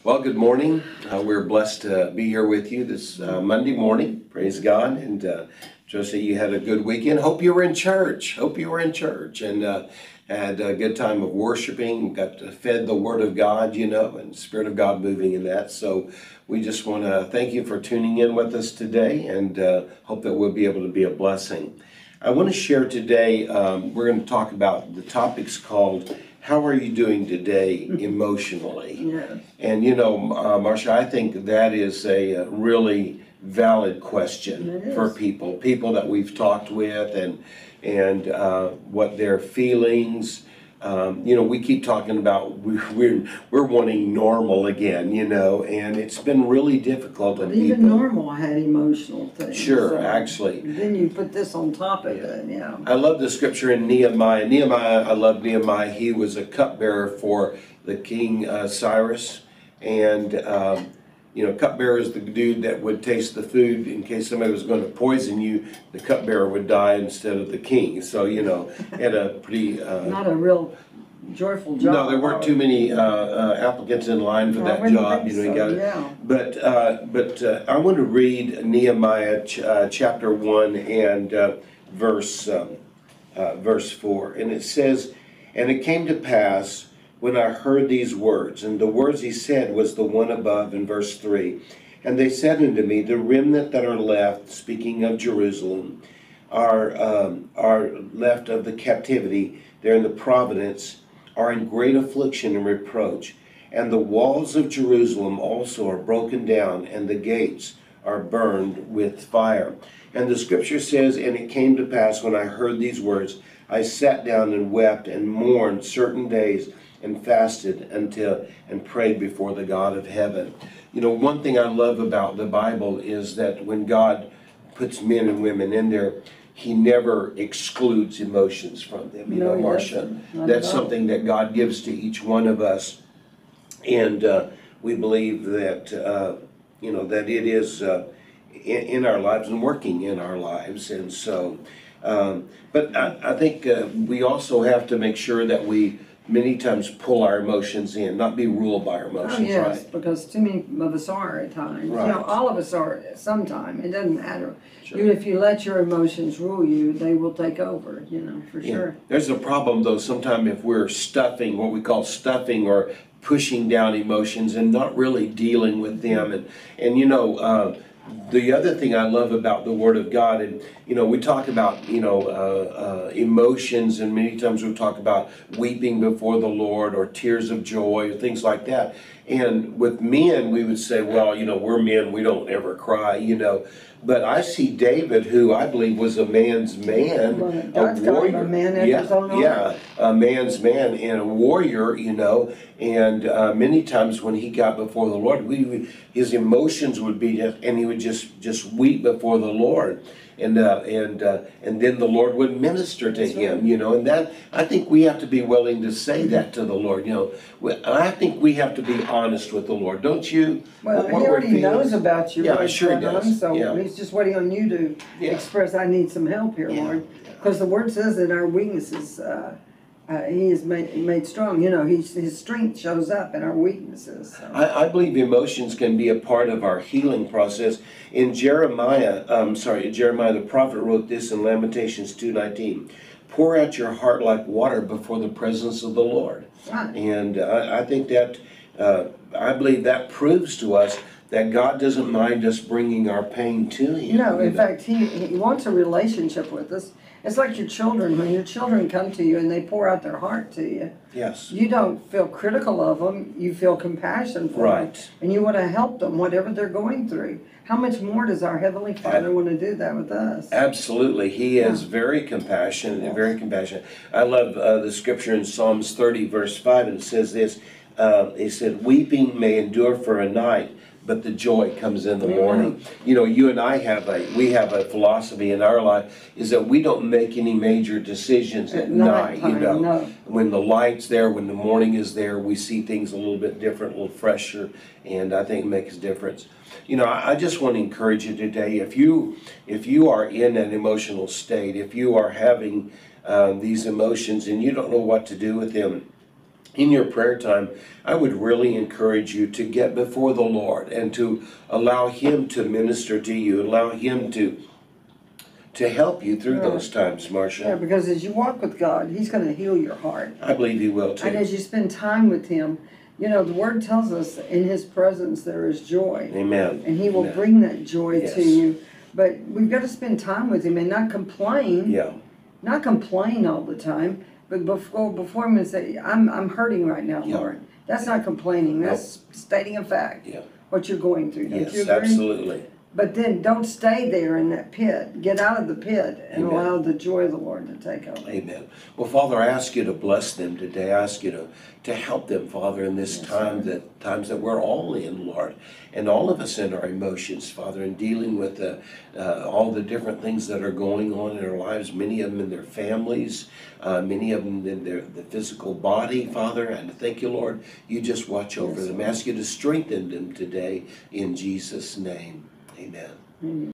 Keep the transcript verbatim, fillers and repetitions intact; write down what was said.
Well, good morning. Uh, we're blessed to be here with you this uh, Monday morning. Praise God. And uh, Josie, you had a good weekend. Hope you were in church. Hope you were in church and uh, had a good time of worshiping. Got fed the Word of God, you know, and the Spirit of God moving in that. So we just want to thank you for tuning in with us today and uh, hope that we'll be able to be a blessing. I want to share today, um, we're going to talk about the topics called how are you doing today emotionally? Yeah. And you know, uh, Marcia, I think that is a, a really valid question for people, people that we've talked with and and uh, what their feelings. Um, you know, we keep talking about we, we're we're wanting normal again, you know, and it's been really difficult on Even people. normal had emotional things. Sure, so actually. Then you put this on top of it, yeah. I love the scripture in Nehemiah. Nehemiah, I love Nehemiah. He was a cupbearer for the king uh, Cyrus, and um, you know, cupbearer is the dude that would taste the food in case somebody was going to poison you. The cupbearer would die instead of the king. So you know, had a pretty uh, not a real joyful job. No, there weren't too many uh, uh, applicants in line for I that wouldn't job. think You know, you so, got it. yeah. But uh, but uh, I want to read Nehemiah ch uh, chapter one and uh, verse um, uh, verse four, and it says, "And it came to pass when I heard these words," and the words he said was the one above in verse three, "and they said unto me, the remnant that are left," speaking of Jerusalem, "are um, are left of the captivity there in the province, are in great affliction and reproach. And the walls of Jerusalem also are broken down, and the gates are burned with fire." And the scripture says, "And it came to pass when I heard these words, I sat down and wept and mourned certain days and fasted until and prayed before the God of heaven." You know, one thing I love about the Bible is that when God puts men and women in there, He never excludes emotions from them. You No, know, Marcia, that's something that God gives to each one of us. And uh, we believe that, uh, you know, that it is uh, in, in our lives and working in our lives. And so, um, but I, I think uh, we also have to make sure that we many times pull our emotions in, not be ruled by our emotions, Oh, yes, right? because too many of us are at times. Right. You know, all of us are at some time. It doesn't matter. Sure. You, if you let your emotions rule you, they will take over, you know, for Yeah. sure. There's a problem, though, sometimes if we're stuffing, what we call stuffing or pushing down emotions and not really dealing with them. And, and you know, uh, the other thing I love about the Word of God, and, you know, we talk about, you know, uh, uh, emotions, and many times we talk about weeping before the Lord or tears of joy or things like that. And with men, we would say, well, you know, we're men, we don't ever cry, you know. But I see David, who I believe was a man's man, Well, a God's got warrior. a man after yeah, his own heart. yeah, a man's man and a warrior, you know. And uh, many times when he got before the Lord, we, we his emotions would be just, and he would just just weep before the Lord. And uh, and uh, and then the Lord would minister to That's him, right. you know. And that, I think we have to be willing to say that to the Lord, you know. We- I think we have to be honest with the Lord, don't you? Well, What he we're already feeling. knows about you. Yeah, what's sure he going on, does. So Yeah. he's just waiting on you to Yeah. express, I need some help here, Yeah. Lord. Because the Word says that our weaknesses, uh, uh, He is made, made strong. You know, he's, His strength shows up in our weaknesses. So. I, I believe emotions can be a part of our healing process. In Jeremiah, um, sorry, Jeremiah the prophet wrote this in Lamentations two nineteen. "Pour out your heart like water before the presence of the Lord." Right. And uh, I think that, uh, I believe that proves to us that God doesn't mind us bringing our pain to Him. No, you in know. fact, he, he wants a relationship with us. It's like your children. When your children come to you and they pour out their heart to you, Yes. you don't feel critical of them. You feel compassion for Right. them. And you want to help them, whatever they're going through. How much more does our Heavenly Father want to do that with us? Absolutely. He is very compassionate and very compassionate. I love uh, the scripture in Psalms thirty, verse five, and it says this. Uh, it said, "Weeping may endure for a night, but the joy comes in the morning." You know, you and I have a, we have a philosophy in our life, is that we don't make any major decisions at, At night, you nighttime, know. no. When the light's there, when the morning is there, we see things a little bit different, a little fresher, and I think it makes a difference. You know, I, I just want to encourage you today, if you, if you are in an emotional state, if you are having uh, these emotions and you don't know what to do with them, in your prayer time, I would really encourage you to get before the Lord and to allow Him to minister to you, allow Him to to help you through Right. those times, Marcia. Yeah, because as you walk with God, He's going to heal your heart. I believe He will too. And as you spend time with Him, you know, the Word tells us in His presence there is joy. Amen. And He will Amen. bring that joy Yes. to you. But we've got to spend time with Him and not complain. Yeah. Not complain all the time, but before before Him and say, I'm I'm hurting right now, Yeah. Lord. That's not complaining. Nope. That's stating a fact. Yeah. What you're going through. Don't you Yes, agree? absolutely. But then don't stay there in that pit. Get out of the pit and Amen. allow the joy of the Lord to take over. Amen. Well, Father, I ask you to bless them today. I ask you to, to help them, Father, in this Yes, time sir. that times that we're all in, Lord, and all of us in our emotions, Father, and dealing with the, uh, all the different things that are going on in our lives. Many of them in their families, uh, many of them in their the physical body, Father. And thank you, Lord. You just watch over Yes, them. Lord. Ask you to strengthen them today in Jesus' name. Amen. Amen.